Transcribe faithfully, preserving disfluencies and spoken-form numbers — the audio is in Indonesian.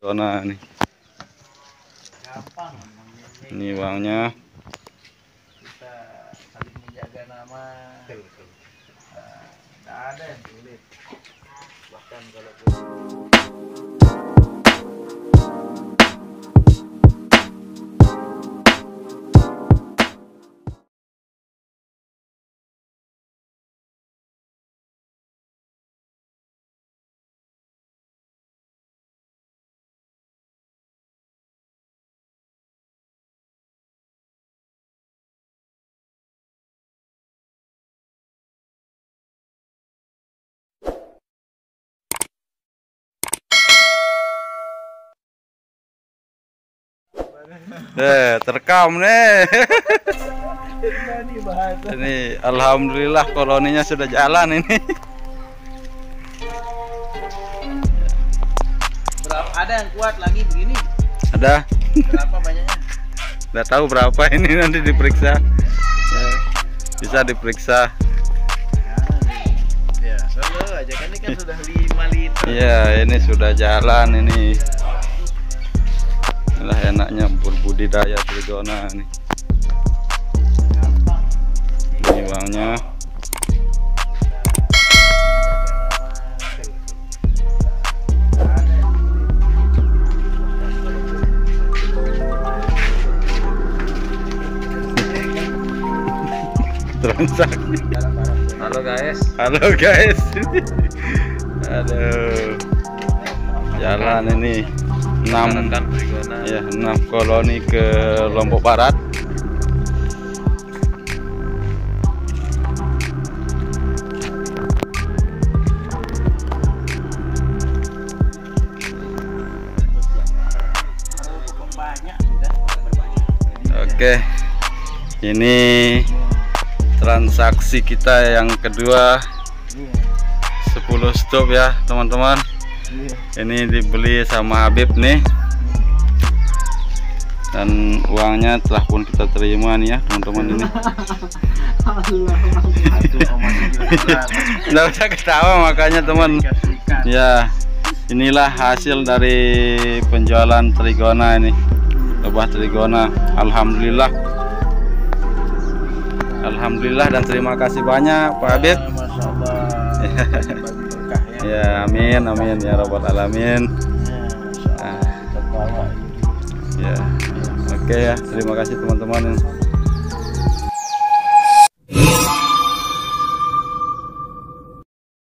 Trigona nih. Gampang. Ini uangnya. Kita saling menjaga nama. Tidak ada yang sulit. Bahkan kalau Eh, terekam nih. ini bahasa. Ini alhamdulillah koloninya sudah jalan ini. Berapa ada yang kuat lagi begini? Ada. Berapa banyaknya? Nggak tahu berapa ini, nanti diperiksa. Ya, bisa diperiksa. Ya, solo aja kan ini kan sudah lima liter. Iya, ini sudah jalan ini. Inilah enaknya berbudidaya Trigona nih. Ini uangnya. Transaksi. Halo guys. Halo guys. Aduh. Jalan ini enam ya enam koloni ke Lombok Barat. Oke, ini transaksi kita yang kedua, sepuluh stop ya teman-teman. Ini dibeli sama Habib nih, dan uangnya telah pun kita terima nih ya teman-teman ini. Nggak usah ketawa makanya teman. Ya, inilah hasil dari penjualan Trigona ini, lebah Trigona. Alhamdulillah, Alhamdulillah dan terima kasih banyak Pak Habib. Ya, amin amin ya rabbal alamin. Ah, ya, oke ya, terima kasih teman-teman.